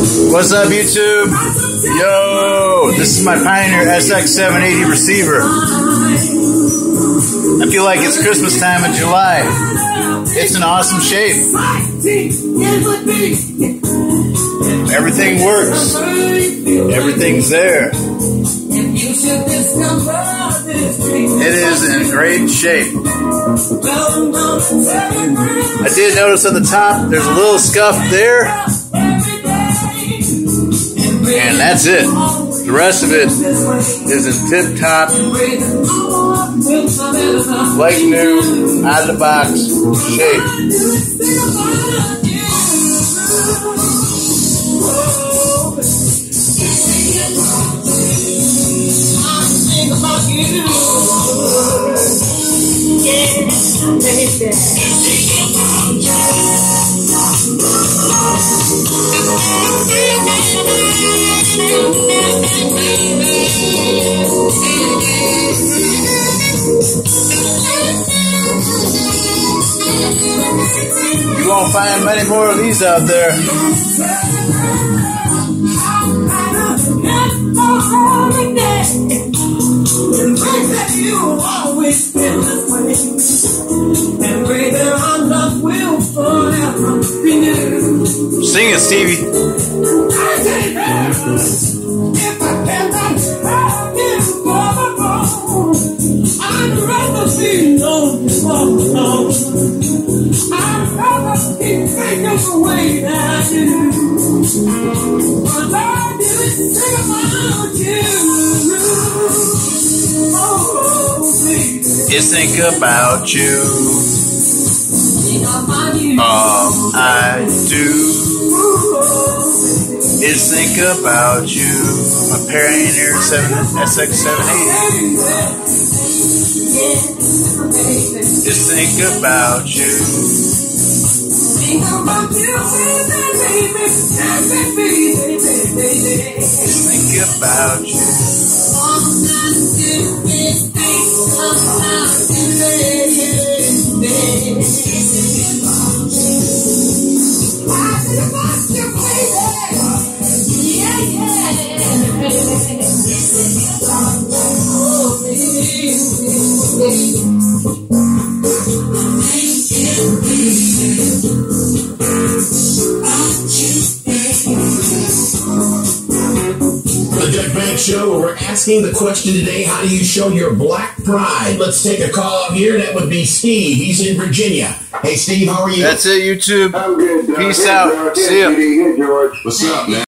What's up, YouTube? Yo, this is my Pioneer SX-780 receiver. I feel like it's Christmas time in July. It's in awesome shape. Everything works. Everything's there. It is in great shape. I did notice on the top there's a little scuff there. And that's it. The rest of it is in tip-top, like new, out of the box shape. You won't find many more of these out there. Sing it, Stevie. Just think about you. All I do is think about you. My Pioneer SX-780. Just think about you. Just think about you. The Doug Banks Show, we're asking the question today, how do you show your black pride? Let's take a call up here. That would be Steve. He's in Virginia. Hey, Steve, how are you? That's it, YouTube. I'm good, Doug. Peace Hey, out. George. See ya. Hey, George. What's up, man?